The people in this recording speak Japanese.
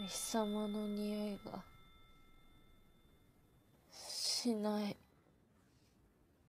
日様の匂いがしない。